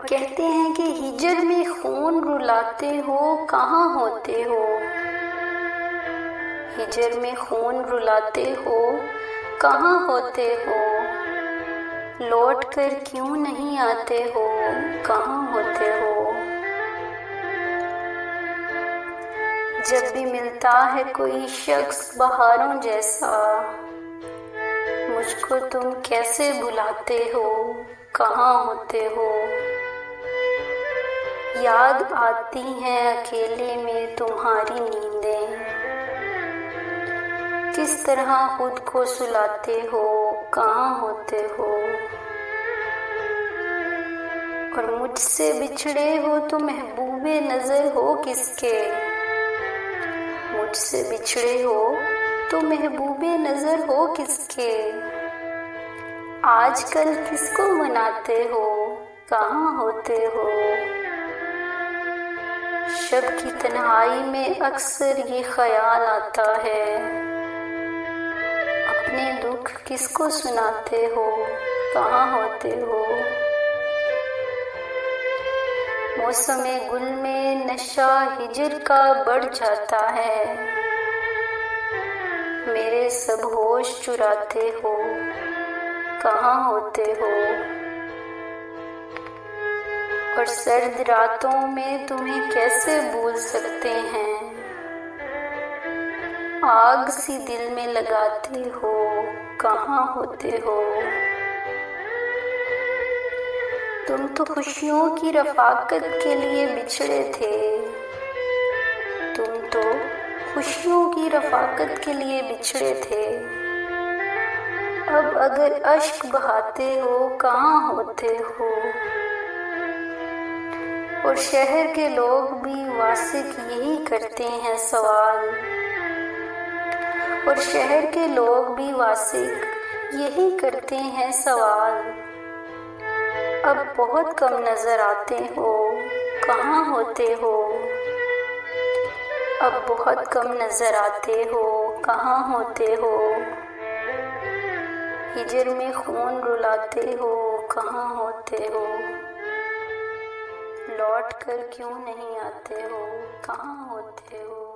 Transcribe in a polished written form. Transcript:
कहते हैं कि हिजर में खून रुलाते हो, कहाँ होते हो। हिजर में खून रुलाते हो, कहाँ होते हो। लौट कर क्यों नहीं आते हो, कहाँ होते हो। जब भी मिलता है कोई शख्स बहारों जैसा, मुझको तुम कैसे भुलाते हो, कहाँ होते हो। याद आती हैं अकेले में तुम्हारी नींदें, किस तरह खुद को सुलाते हो, कहाँ होते हो। और मुझसे बिछड़े हो तो महबूबे नजर हो किसके। मुझसे बिछड़े हो तो महबूबे नजर हो किसके। आजकल किसको मनाते हो, कहाँ होते हो। शब की तन्हाई में अक्सर ये ख्याल आता है, अपने दुख किसको सुनाते हो, कहाँ होते हो। मौसमे गुल में नशा हिजर का बढ़ जाता है, मेरे सब होश चुराते हो, कहाँ होते हो। और सर्द रातों में तुम्हें कैसे भूल सकते हैं, आग सी दिल में लगाते हो, कहाँ होते हो। तुम तो खुशियों की रफाकत के लिए बिछड़े थे। तुम तो खुशियों की रफाकत के लिए बिछड़े थे। अब अगर अश्क बहाते हो, कहाँ होते हो। और शहर के लोग भी वासिक यही करते हैं सवाल। और शहर के लोग भी वासिक यही करते हैं सवाल। अब बहुत कम नजर आते हो, कहाँ होते हो। अब बहुत कम नजर आते हो, कहाँ होते हो। हिजर में खून रुलाते हो, कहाँ होते हो। लौट कर क्यों नहीं आते हो, कहाँ होते हो।